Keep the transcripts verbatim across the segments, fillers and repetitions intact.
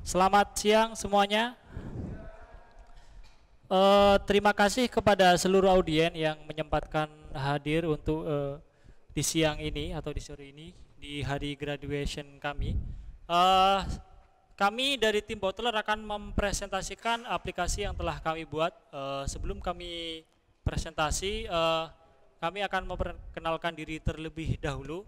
Selamat siang semuanya. Uh, terima kasih kepada seluruh audien yang menyempatkan hadir untuk uh, di siang ini atau di sore ini di hari graduation kami. Uh, kami dari tim Bottler akan mempresentasikan aplikasi yang telah kami buat. Uh, sebelum kami presentasi, uh, kami akan memperkenalkan diri terlebih dahulu.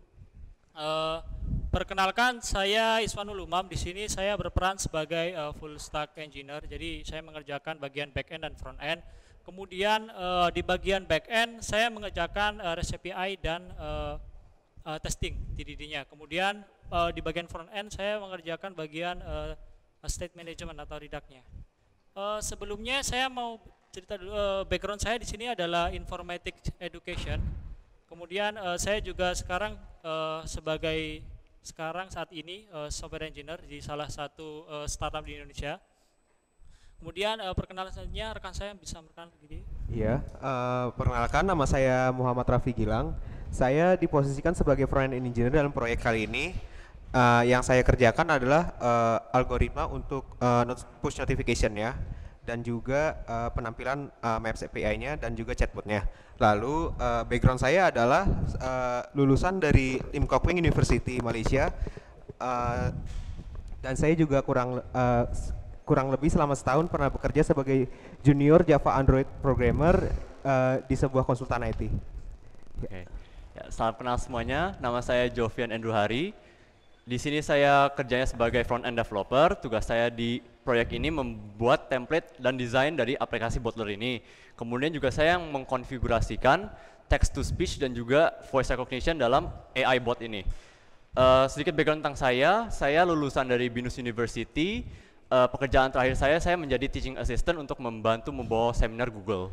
Uh, Perkenalkan, saya Iswanul Umam. Di sini saya berperan sebagai uh, full stack engineer. Jadi saya mengerjakan bagian back end dan front end. Kemudian uh, di bagian back end saya mengerjakan uh, REST A P I dan uh, uh, testing T D D-nya. Kemudian uh, di bagian front end saya mengerjakan bagian uh, state management atau redux-nya. Uh, sebelumnya saya mau cerita dulu. Uh, background saya di sini adalah informatics education. Kemudian uh, saya juga sekarang uh, sebagai sekarang saat ini uh, software engineer di salah satu uh, startup di Indonesia. Kemudian uh, perkenalan selanjutnya rekan saya bisa memperkenalkan diri. Iya, uh, perkenalkan nama saya Muhammad Rafi Gilang. Saya diposisikan sebagai front-end engineer dalam proyek kali ini. Uh, yang saya kerjakan adalah uh, algoritma untuk uh, push notification ya, dan juga uh, penampilan uh, Maps A P I-nya dan juga chatbotnya. Lalu uh, background saya adalah uh, lulusan dari Lim Kok Wing University Malaysia, uh, dan saya juga kurang uh, kurang lebih selama setahun pernah bekerja sebagai junior Java Android programmer uh, di sebuah konsultan I T. Oke. Ya, salam kenal semuanya. Nama saya Jovian Andrew Hari. Di sini saya kerjanya sebagai front-end developer. Tugas saya di proyek ini membuat template dan desain dari aplikasi Bottler ini. Kemudian juga saya yang mengkonfigurasikan text to speech dan juga voice recognition dalam A I bot ini. Uh, sedikit background tentang saya, saya lulusan dari Binus University. Uh, pekerjaan terakhir saya, saya menjadi teaching assistant untuk membantu membawa seminar Google.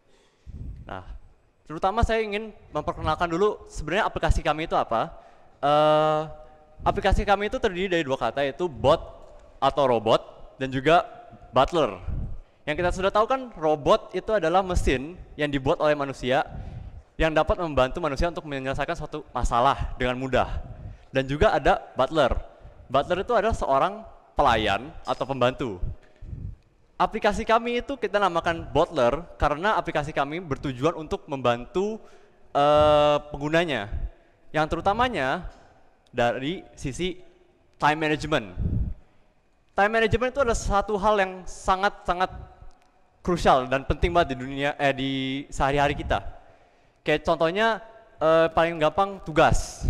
Nah, terutama saya ingin memperkenalkan dulu sebenarnya aplikasi kami itu apa. Uh, aplikasi kami itu terdiri dari dua kata, yaitu bot atau robot dan juga butler. Yang kita sudah tahu kan, robot itu adalah mesin yang dibuat oleh manusia yang dapat membantu manusia untuk menyelesaikan suatu masalah dengan mudah. Dan juga ada butler. Butler itu adalah seorang pelayan atau pembantu. Aplikasi kami itu kita namakan Bottler karena aplikasi kami bertujuan untuk membantu uh, penggunanya, yang terutamanya dari sisi time management. Time management itu adalah satu hal yang sangat-sangat krusial dan penting banget di dunia eh di sehari-hari kita. Kayak contohnya eh, paling gampang tugas.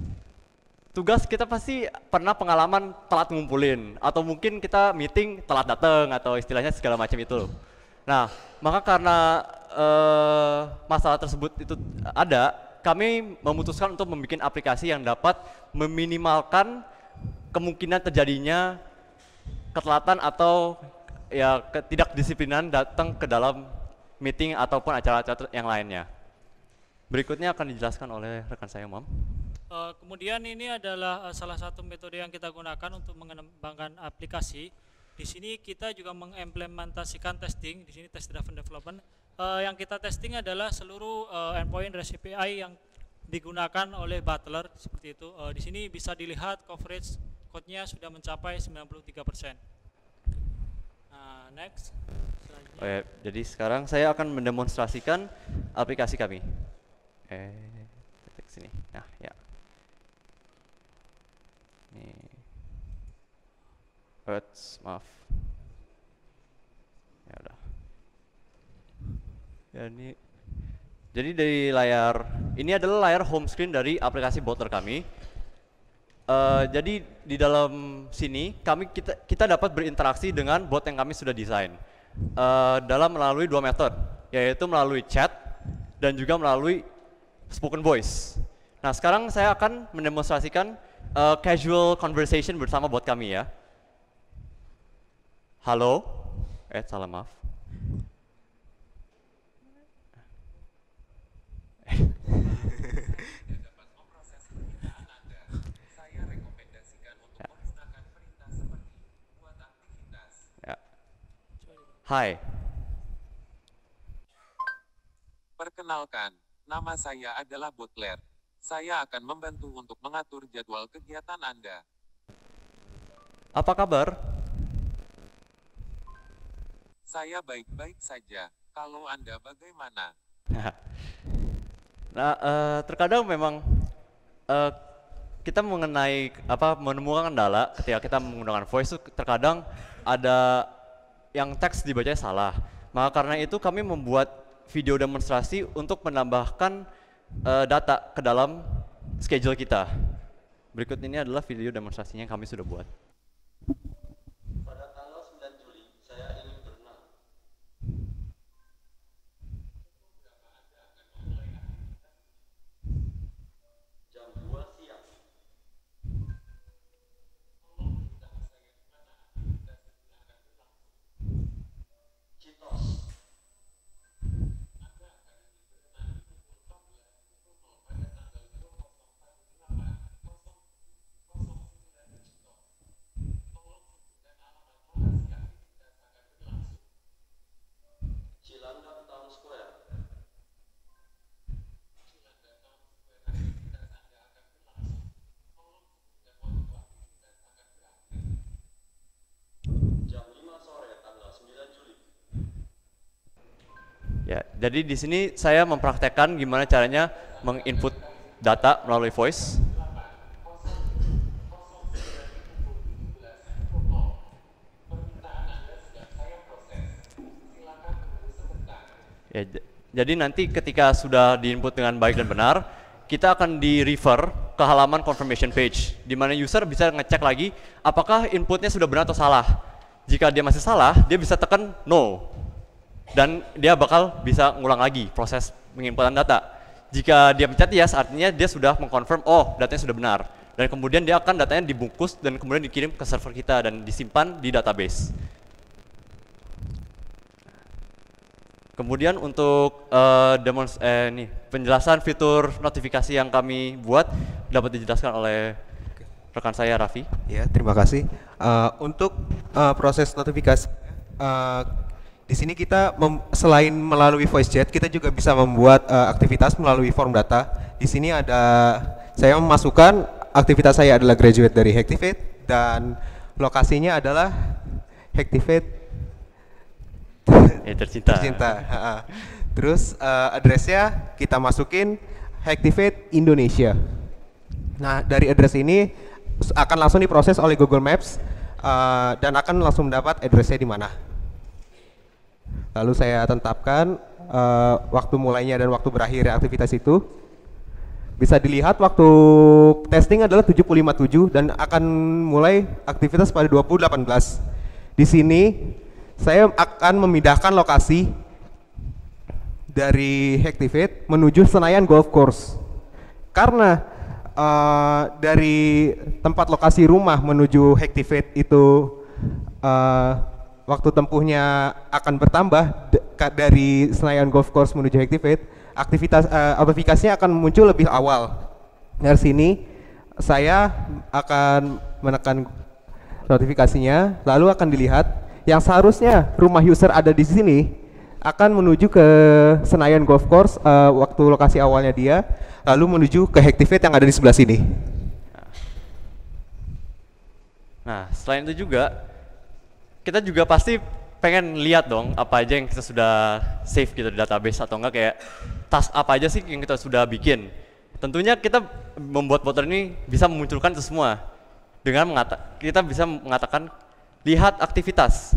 Tugas kita pasti pernah pengalaman telat ngumpulin, atau mungkin kita meeting telat datang, atau istilahnya segala macam itu. Nah, maka karena eh, masalah tersebut itu ada, kami memutuskan untuk membuat aplikasi yang dapat meminimalkan kemungkinan terjadinya ketelatan atau ya ketidakdisiplinan datang ke dalam meeting ataupun acara-acara yang lainnya. Berikutnya akan dijelaskan oleh rekan saya, Mam. Uh, kemudian ini adalah uh, salah satu metode yang kita gunakan untuk mengembangkan aplikasi. Di sini kita juga mengimplementasikan testing. Di sini test driven development. Uh, yang kita testing adalah seluruh uh, endpoint REST A P I yang digunakan oleh Bottler seperti itu. Uh, di sini bisa dilihat coverage code-nya sudah mencapai sembilan puluh tiga persen. Nah, next. Oh ya, jadi sekarang saya akan mendemonstrasikan aplikasi kami. Eh, sini. Nah, ya. Nih. Oops, maaf. Ya udah. Ya, ini. Jadi dari layar, ini adalah layar home screen dari aplikasi Bottler kami. Uh, jadi di dalam sini kami kita kita dapat berinteraksi dengan bot yang kami sudah desain uh, dalam melalui dua metode, yaitu melalui chat dan juga melalui spoken voice. Nah, sekarang saya akan mendemonstrasikan uh, casual conversation bersama bot kami ya. Halo, eh salah maaf. Hai. Perkenalkan, nama saya adalah Bottler. Saya akan membantu untuk mengatur jadwal kegiatan Anda. Apa kabar? Saya baik-baik saja. Kalau Anda bagaimana? Nah, uh, terkadang memang uh, kita mengenai apa menemukan kendala ketika kita menggunakan voice itu terkadang ada yang teks dibacanya salah. Maka karena itu kami membuat video demonstrasi untuk menambahkan uh, data ke dalam schedule kita. Berikut ini adalah video demonstrasinya yang kami sudah buat. Pada tanggal sembilan Juli, saya ingin berenang. Jam dua siang. Citos. Cilandak Town Square. Jam lima sore tanggal sembilan Juli. Ya, jadi di sini saya mempraktekkan gimana caranya menginput data melalui voice. Ya, jadi nanti ketika sudah diinput dengan baik dan benar, kita akan di-refer ke halaman confirmation page, di mana user bisa ngecek lagi apakah inputnya sudah benar atau salah. Jika dia masih salah, dia bisa tekan no, dan dia bakal bisa ngulang lagi proses penginputan data. Jika dia pencet yes, artinya dia sudah mengkonfirm, oh datanya sudah benar. Dan kemudian dia akan datanya dibungkus dan kemudian dikirim ke server kita dan disimpan di database. Kemudian untuk uh, demons eh, nih, penjelasan fitur notifikasi yang kami buat dapat dijelaskan oleh rekan saya Raffi. Ya, terima kasih. Uh, untuk uh, proses notifikasi, uh, di sini kita selain melalui voice chat, kita juga bisa membuat uh, aktivitas melalui form data. Di sini ada saya memasukkan aktivitas saya adalah graduate dari Hacktivate dan lokasinya adalah Hacktivate. Ya, tercinta. Tercinta. Terus uh, addressnya kita masukin Hacktivate Indonesia. Nah, dari address ini akan langsung diproses oleh Google Maps uh, dan akan langsung mendapat addressnya di mana. Lalu saya tetapkan uh, waktu mulainya dan waktu berakhirnya aktivitas itu. Bisa dilihat waktu testing adalah tujuh puluh lima tujuh dan akan mulai aktivitas pada dua puluh delapan belas. Di sini saya akan memindahkan lokasi dari Hacktivate menuju Senayan Golf Course. Karena uh, dari tempat lokasi rumah menuju Hacktivate itu uh, waktu tempuhnya akan bertambah dari Senayan Golf Course menuju Hacktivate, aktivitas uh, notifikasinya akan muncul lebih awal. Dari sini saya akan menekan notifikasinya, lalu akan dilihat yang seharusnya rumah user ada di sini akan menuju ke Senayan Golf Course uh, waktu lokasi awalnya dia, lalu menuju ke Hacktivate yang ada di sebelah sini. Nah, selain itu juga kita juga pasti pengen lihat dong apa aja yang kita sudah save gitu di database atau enggak, kayak task apa aja sih yang kita sudah bikin. Tentunya kita membuat botler ini bisa memunculkan itu semua dengan mengatakan, kita bisa mengatakan lihat aktivitas.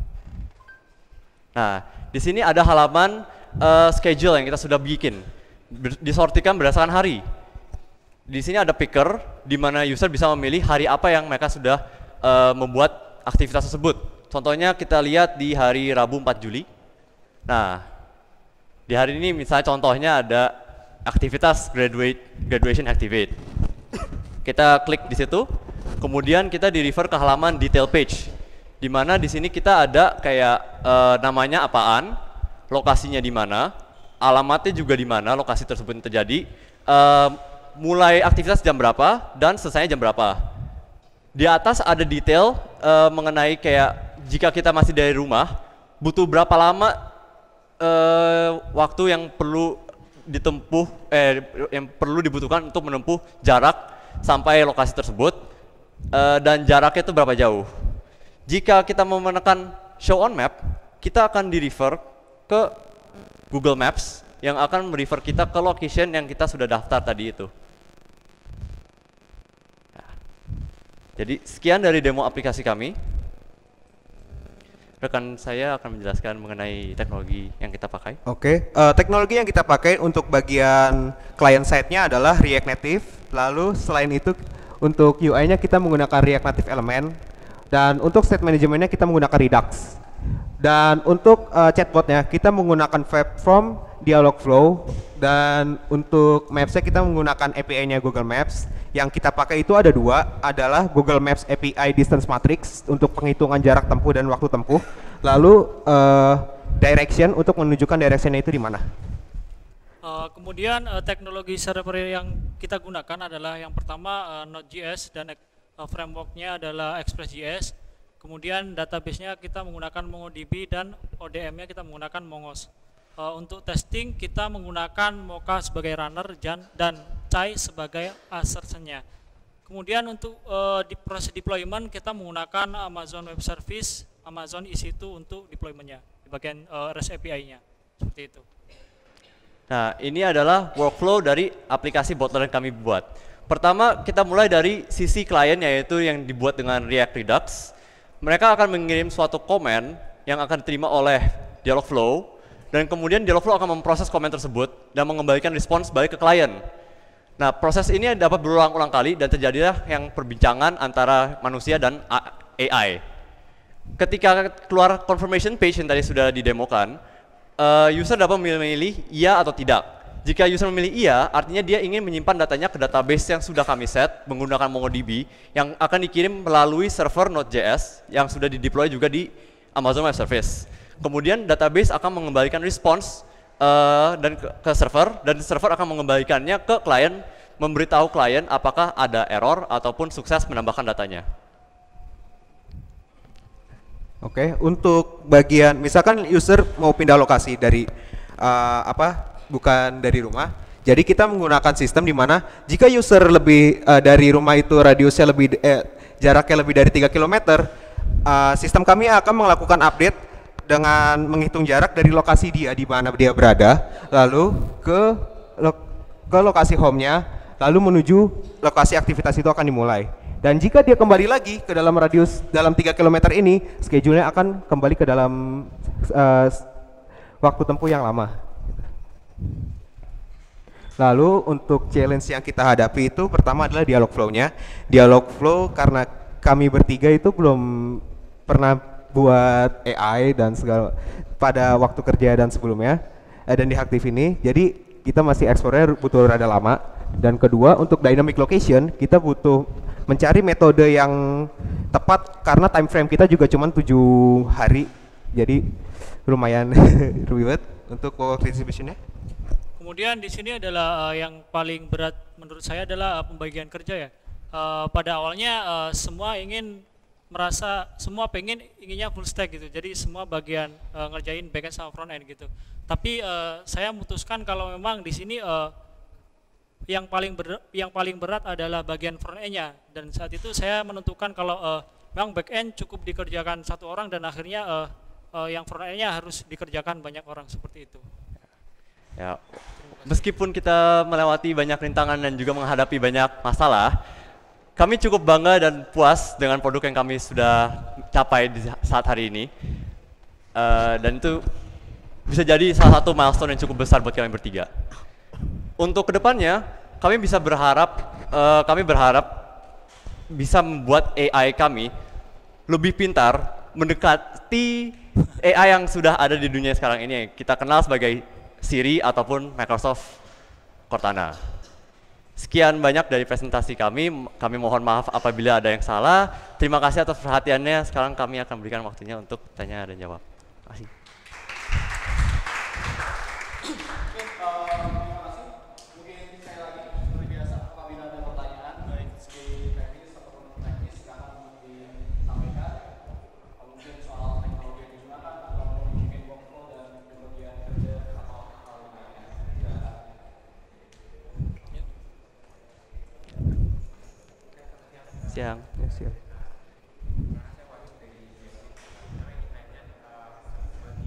Nah, di sini ada halaman uh, schedule yang kita sudah bikin, Ber disortikan berdasarkan hari. Di sini ada picker, di mana user bisa memilih hari apa yang mereka sudah uh, membuat aktivitas tersebut. Contohnya kita lihat di hari Rabu empat Juli. Nah, di hari ini misalnya contohnya ada aktivitas graduate graduation activate. Kita klik di situ. Kemudian kita di-refer ke halaman detail page, di mana di sini kita ada kayak uh, namanya apaan, lokasinya di mana, alamatnya juga di mana lokasi tersebut terjadi, uh, mulai aktivitas jam berapa dan selesainya jam berapa. Di atas ada detail uh, mengenai kayak jika kita masih dari rumah, butuh berapa lama uh, waktu yang perlu ditempuh, eh, yang perlu dibutuhkan untuk menempuh jarak sampai lokasi tersebut. Uh, dan jaraknya itu berapa jauh. Jika kita mau menekan show on map, kita akan di-refer ke Google Maps yang akan merefer kita ke location yang kita sudah daftar tadi itu. Nah, jadi sekian dari demo aplikasi kami. Rekan saya akan menjelaskan mengenai teknologi yang kita pakai. Oke, uh, teknologi yang kita pakai untuk bagian client side-nya adalah React Native. Lalu selain itu untuk U I-nya kita menggunakan React Native Element. Dan untuk state manajemennya kita menggunakan Redux. Dan untuk uh, chatbotnya kita menggunakan Webform, Dialogflow. Dan untuk Maps-nya kita menggunakan A P I-nya Google Maps. Yang kita pakai itu ada dua, adalah Google Maps A P I Distance Matrix untuk penghitungan jarak tempuh dan waktu tempuh. Lalu uh, Direction untuk menunjukkan direction-nya itu di mana. Uh, kemudian uh, teknologi server yang kita gunakan adalah yang pertama uh, Node.js dan uh, framework-nya adalah Express.js. Kemudian database-nya kita menggunakan MongoDB dan O D M-nya kita menggunakan Mongos. Uh, untuk testing kita menggunakan Mocha sebagai runner dan, dan Chai sebagai assertion-nya. Kemudian untuk uh, di proses deployment kita menggunakan Amazon Web Service, Amazon E C dua untuk deployment-nya di bagian uh, REST A P I-nya. Seperti itu. Nah, ini adalah workflow dari aplikasi Bottler yang kami buat. Pertama, kita mulai dari sisi klien, yaitu yang dibuat dengan React Redux. Mereka akan mengirim suatu komen yang akan diterima oleh Dialogflow, dan kemudian Dialogflow akan memproses komen tersebut dan mengembalikan respons balik ke klien. Nah, proses ini dapat berulang-ulang kali dan terjadilah yang perbincangan antara manusia dan A I. Ketika keluar confirmation page yang tadi sudah didemokan, uh, user dapat memilih iya atau tidak. Jika user memilih iya, artinya dia ingin menyimpan datanya ke database yang sudah kami set menggunakan MongoDB yang akan dikirim melalui server Node.js yang sudah di-deploy juga di Amazon Web Service. Kemudian database akan mengembalikan response uh, dan ke, ke server, dan server akan mengembalikannya ke klien, memberitahu klien apakah ada error ataupun sukses menambahkan datanya. Oke, untuk bagian misalkan user mau pindah lokasi dari uh, apa? Bukan dari rumah. Jadi kita menggunakan sistem di mana jika user lebih uh, dari rumah itu radiusnya lebih eh, jaraknya lebih dari tiga kilometer, uh, sistem kami akan melakukan update dengan menghitung jarak dari lokasi dia di mana dia berada, lalu ke lo, ke lokasi home-nya, lalu menuju lokasi aktivitas itu akan dimulai. Dan jika dia kembali lagi ke dalam radius dalam tiga kilometer ini, schedule-nya akan kembali ke dalam uh, waktu tempuh yang lama. Lalu untuk challenge yang kita hadapi itu pertama adalah Dialogflow-nya. Dialogflow karena kami bertiga itu belum pernah buat A I dan segala pada waktu kerja dan sebelumnya eh, dan di Haktif ini, jadi kita masih eksplornya butuh rada lama. Dan kedua untuk dynamic location kita butuh mencari metode yang tepat karena time frame kita juga cuma tujuh hari, jadi lumayan ribet untuk work distribution-nya. Kemudian di sini adalah uh, yang paling berat menurut saya adalah uh, pembagian kerja ya. Uh, pada awalnya uh, semua ingin merasa semua pengen inginnya full stack gitu, jadi semua bagian uh, ngerjain backend sama front end gitu. Tapi uh, saya memutuskan kalau memang di sini uh, yang paling ber, yang paling berat adalah bagian front end-nya, dan saat itu saya menentukan kalau uh, memang back end cukup dikerjakan satu orang dan akhirnya uh, uh, yang front end-nya harus dikerjakan banyak orang seperti itu. Ya, meskipun kita melewati banyak rintangan dan juga menghadapi banyak masalah, kami cukup bangga dan puas dengan produk yang kami sudah capai di saat hari ini. Uh, dan itu bisa jadi salah satu milestone yang cukup besar buat kami bertiga. Untuk kedepannya, kami bisa berharap, uh, kami berharap bisa membuat A I kami lebih pintar mendekati A I yang sudah ada di dunia sekarang ini, kita kenal sebagai Siri ataupun Microsoft Cortana. Sekian banyak dari presentasi kami, kami mohon maaf apabila ada yang salah. Terima kasih atas perhatiannya, sekarang kami akan berikan waktunya untuk tanya dan jawab. Terima kasih. Siang. Ya, siap.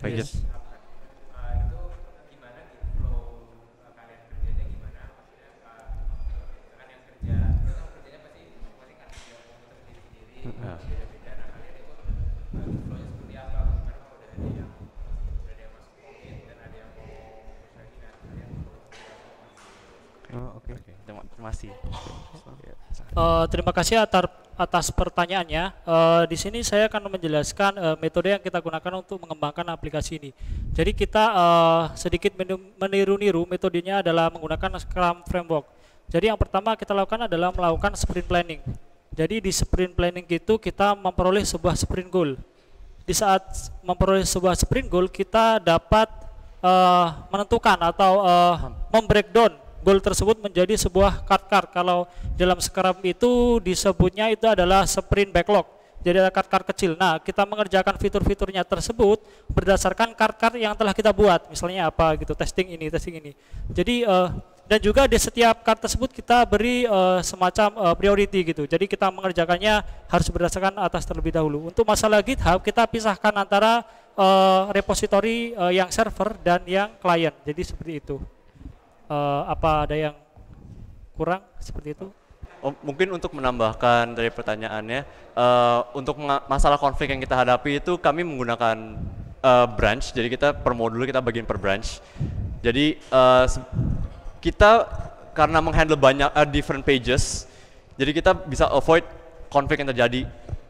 pages. Ya. Oh, oke. Terima terima kasih. Eh, terima kasih atar, atas pertanyaannya. Eh, di sini saya akan menjelaskan eh, metode yang kita gunakan untuk mengembangkan aplikasi ini. Jadi kita eh, sedikit menu- meniru-niru metodenya adalah menggunakan Scrum Framework. Jadi yang pertama kita lakukan adalah melakukan sprint planning. Jadi di sprint planning itu kita memperoleh sebuah sprint goal. Di saat memperoleh sebuah sprint goal kita dapat eh, menentukan atau eh, membreakdown goal tersebut menjadi sebuah card-card. Kalau dalam Scrum itu disebutnya itu adalah sprint backlog. Jadi ada card-card kecil. Nah, kita mengerjakan fitur-fiturnya tersebut berdasarkan card-card yang telah kita buat. Misalnya apa gitu, testing ini, testing ini. Jadi uh, dan juga di setiap card tersebut kita beri uh, semacam uh, priority gitu. Jadi kita mengerjakannya harus berdasarkan atas terlebih dahulu. Untuk masalah GitHub kita pisahkan antara uh, repository uh, yang server dan yang client. Jadi seperti itu. Uh, apa ada yang kurang seperti itu? Oh, mungkin untuk menambahkan dari pertanyaannya, uh, untuk masalah konflik yang kita hadapi itu kami menggunakan uh, branch, jadi kita per modul kita bagiin per branch. Jadi uh, kita karena menghandle banyak uh, different pages, jadi kita bisa avoid konflik yang terjadi.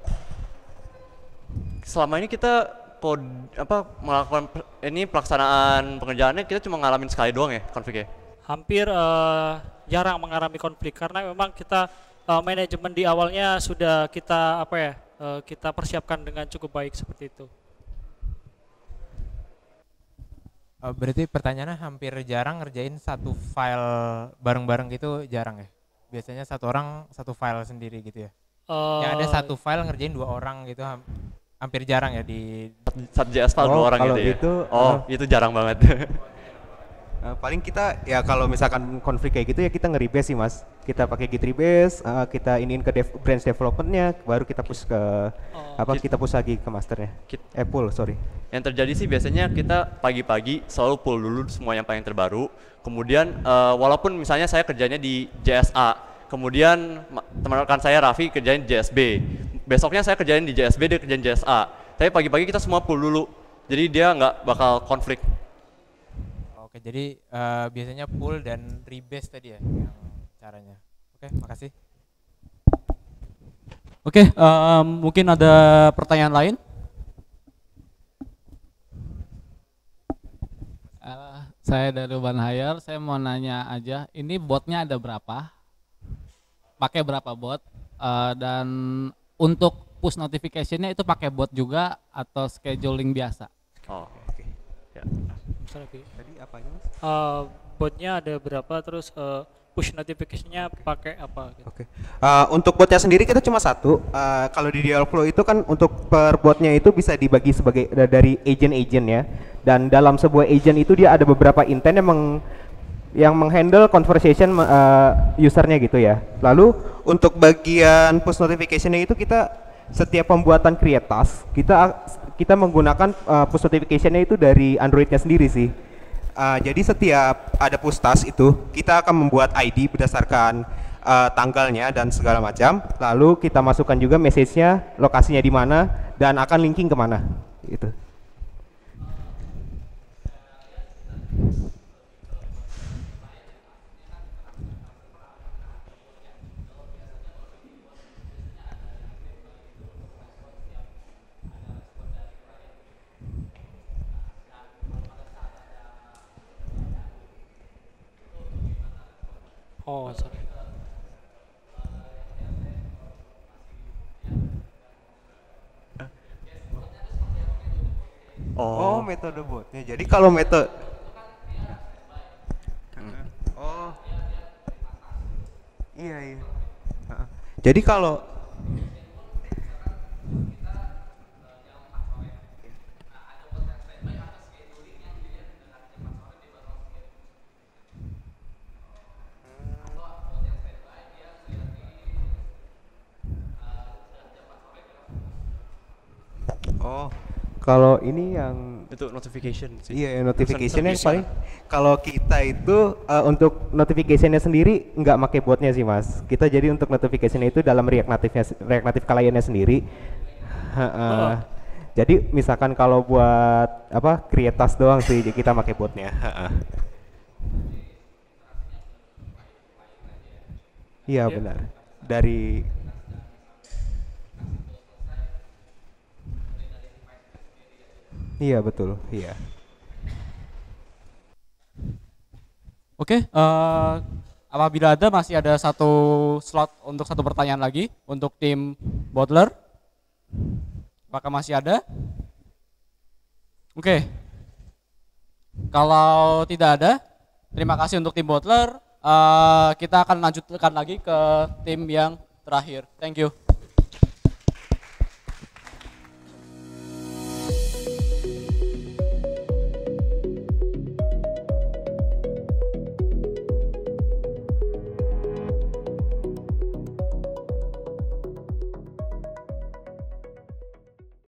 Selama ini kita kod apa melakukan ini pelaksanaan pengerjaannya kita cuma ngalamin sekali doang ya konfliknya. Hampir uh, jarang mengalami konflik karena memang kita uh, manajemen di awalnya sudah kita apa ya uh, kita persiapkan dengan cukup baik seperti itu. Uh, berarti pertanyaannya hampir jarang ngerjain satu file bareng-bareng gitu, jarang ya? Biasanya satu orang satu file sendiri gitu ya? Uh, ya ada satu file ngerjain dua orang gitu, ham- hampir jarang ya di satu J S file Oh, dua orang kalau gitu ya. itu, oh, uh, itu jarang banget. Uh, paling kita ya kalau misalkan konflik kayak gitu ya kita nge-rebase sih mas. Kita pakai git rebase, uh, kita iniin ke dev, branch developmentnya, baru kita push ke Oh. apa Kit- kita push lagi ke masternya. Kit- Eh pull sorry. Yang terjadi sih biasanya kita pagi-pagi selalu pull dulu semua yang paling terbaru. Kemudian uh, walaupun misalnya saya kerjanya di J S A, kemudian ma- teman rekan saya Raffi kerjain di J S B. Besoknya saya kerjain di J S B, dia kerjain J S A. Tapi pagi-pagi kita semua pull dulu. Jadi dia nggak bakal konflik. Oke, jadi uh, biasanya pull dan rebase tadi ya yang caranya. Oke, makasih. Oke, em, mungkin ada pertanyaan lain? Eh, saya dari Urban Hire, saya mau nanya aja, ini botnya ada berapa? Pakai berapa bot? Eh, dan untuk push notification-nya itu pakai bot juga atau scheduling biasa? Oh, Oke. ya. Misalnya kayak, Tadi apanya mas? uh, botnya ada berapa terus uh, push notification-nya pakai apa gitu. Oke. Uh, untuk botnya sendiri kita cuma satu. Uh, kalau di Dialogflow itu kan untuk per botnya itu bisa dibagi sebagai da- dari agent-agent ya. Dan dalam sebuah agent itu dia ada beberapa intent yang meng, yang menghandle conversation uh, usernya gitu ya. Lalu untuk bagian push notification-nya itu kita setiap pembuatan create task kita kita menggunakan uh, push notification-nya itu dari Android-nya sendiri sih. Uh, jadi setiap ada push task itu kita akan membuat I D berdasarkan uh, tanggalnya dan segala macam. Lalu kita masukkan juga message-nya, lokasinya di mana dan akan linking kemana. Gitu. Oh, sorry. Oh, metode botnya. Jadi kalau metode Oh. Iya, iya. Heeh. Jadi kalau Oh, Kalau ini yang Itu notification sih. iya notification yang Bisa. paling kalau kita itu uh, untuk notificationnya sendiri nggak pakai botnya sih mas. Kita jadi untuk notificationnya itu dalam React Native-nya React Native kliennya sendiri. Uh, uh, Jadi misalkan kalau buat apa create task doang sih kita pakai botnya. Uh, uh. Iya benar. Dari Iya betul, iya. Oke, eh, apabila ada masih ada satu slot untuk satu pertanyaan lagi untuk tim Bottler. Apakah masih ada? Oke. Kalau tidak ada, terima kasih untuk tim Bottler. Eh, kita akan lanjutkan lagi ke tim yang terakhir. Thank you.